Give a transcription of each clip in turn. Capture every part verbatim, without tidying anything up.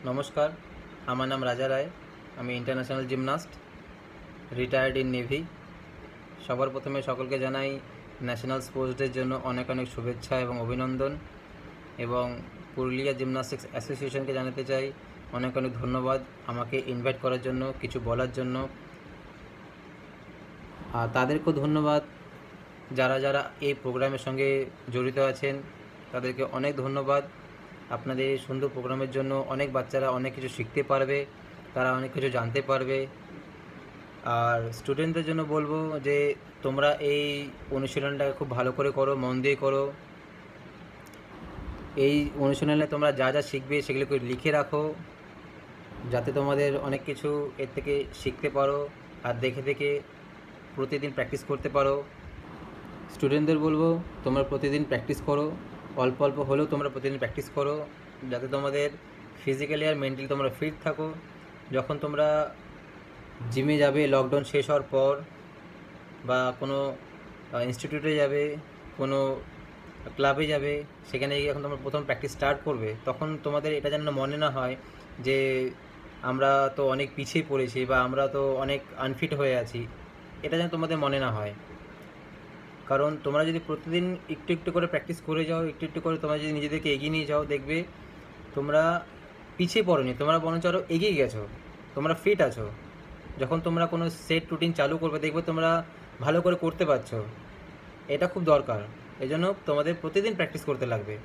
নমস্কার, আমার নাম রাজা রায়। আমি international gymnast, retired in navy. সবার প্রথমে সকলকে জানাই ন্যাশনাল স্পোর্টস ডের জন্য অনেক অনেক শুভেচ্ছা এবং অভিনন্দন, এবং পুরুলিয়া জিমনাস্টিক্স অ্যাসোসিয়েশনকে জানাতে চাই অনেক অনেক ধন্যবাদ আমাকে ইনভাইট করার জন্য, কিছু বলার জন্য। আর তাদেরকেও ধন্যবাদ যারা যারা এই প্রোগ্রামের সঙ্গে জড়িত আছেন, তাদেরকে অনেক ধন্যবাদ। আপনাদের এই সুন্দর প্রোগ্রামের জন্য অনেক বাচ্চারা অনেক কিছু শিখতে পারবে, তারা অনেক কিছু জানতে পারবে। আর স্টুডেন্টদের জন্য বলবো যে তোমরা এই অনুশীলনটাকে খুব ভালো করে করো, মন দিয়ে করো। এই অনুশীলনে তোমরা যা যা শিখবে সেগুলোকে লিখে রাখো, যাতে তোমাদের অনেক কিছু এর থেকে শিখতে পারো আর দেখে দেখে প্রতিদিন প্র্যাকটিস করতে পারো। স্টুডেন্টদের বলবো তোমরা প্রতিদিন প্র্যাকটিস করো, অল্প অল্প হলেও তোমরা প্রতিদিন প্র্যাকটিস করো, যাতে তোমাদের ফিজিক্যালি আর মেন্টালি তোমরা ফিট থাকো। যখন তোমরা জিমে যাবে লকডাউন শেষ হওয়ার পর, বা কোনো ইনস্টিটিউটে যাবে, কোনো ক্লাবে যাবে, সেখানে গিয়ে যখন তোমরা প্রথম প্র্যাকটিস স্টার্ট করবে, তখন তোমাদের এটা যেন মনে না হয় যে আমরা তো অনেক পিছিয়ে পড়েছি বা আমরা তো অনেক আনফিট হয়ে আছি। এটা যেন তোমাদের মনে না হয়। কারণ তোমরা যদি প্রতিদিন একটু একটু করে প্র্যাকটিস করে যাও, একটু একটু করে তোমরা যদি নিজেদেরকে এগিয়ে নিয়ে যাও, দেখবে তোমরা পিছিয়ে পড়োনি, তোমরা বরঞ্চ আরও এগিয়ে গেছো, তোমরা ফিট আছো। যখন তোমরা কোনো সেট রুটিন চালু করবে, দেখবে তোমরা ভালো করে করতে পারছো। এটা খুব দরকার, এই জন্য তোমাদের প্রতিদিন প্র্যাকটিস করতে লাগবে।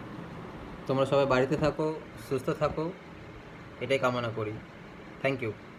তোমরা সবাই বাড়িতে থাকো, সুস্থ থাকো, এটাই কামনা করি। Thank you.